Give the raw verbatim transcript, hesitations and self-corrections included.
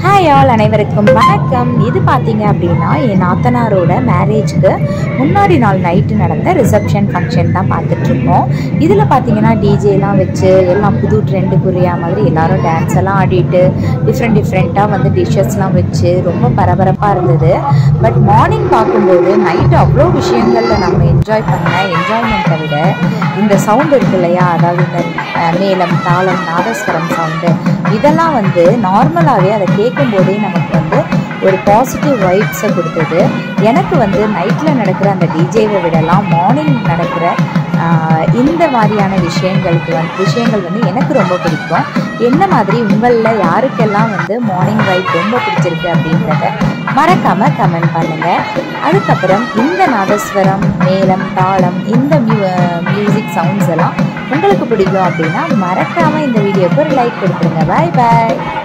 Hi all அனைவருக்கும் வணக்கம். இது பார்த்தீங்க அப்படின்னா என் நாத்தனாரோட மேரேஜ்க்கு முன்னாடி நாள் நைட்டு நடந்த ரிசப்ஷன் ஃபங்க்ஷன் தான் பார்த்துட்ருக்கோம். இதில் பார்த்தீங்கன்னா டிஜேலாம் வச்சு எல்லாம் புது ட்ரெண்டு புரியா மாதிரி எல்லோரும் டான்ஸ் எல்லாம் ஆடிட்டு டிஃப்ரெண்ட் டிஃப்ரெண்ட்டாக வந்து டிஷ்ஷஸ்லாம் வச்சு ரொம்ப பரபரப்பாக இருந்தது. பட் மார்னிங் பார்க்கும்போது நைட்டு அவ்வளோ விஷயங்களில் நம்ம என்ஜாய் பண்ண என்ஜாய்மெண்ட்டை விட இந்த சவுண்டு இருக்கு இல்லையா, அதாவது இந்த மேளம், தாளம், நாதஸ்வரம் சவுண்டு, இதெல்லாம் வந்து நார்மலாகவே அதை கேட்கும்போதே நமக்கு வந்து ஒரு பாசிட்டிவ் வைப்ஸை கொடுத்தது. எனக்கு வந்து நைட்டில் நடக்கிற அந்த டிஜேவை விடலாம் மார்னிங் நடக்கிற இந்த மாதிரியான விஷயங்களுக்கு வந்து விஷயங்கள் வந்து எனக்கு ரொம்ப பிடிக்கும். என்ன மாதிரி உங்களில் யாருக்கெல்லாம் வந்து மார்னிங் வைப் ரொம்ப பிடிச்சிருக்கு அப்படின்றத மறக்காமல் கமெண்ட் பண்ணுங்கள். அதுக்கப்புறம் இந்த நாதஸ்வரம், மேளம், தாளம், இந்த மியூ மியூசிக் சவுண்ட்ஸ் எல்லாம் உங்களுக்கு பிடிக்கும் அப்படின்னா மறக்காமல் இந்த வீடியோக்கு ஒரு லைக் கொடுத்துருங்க. பாய் பாய்.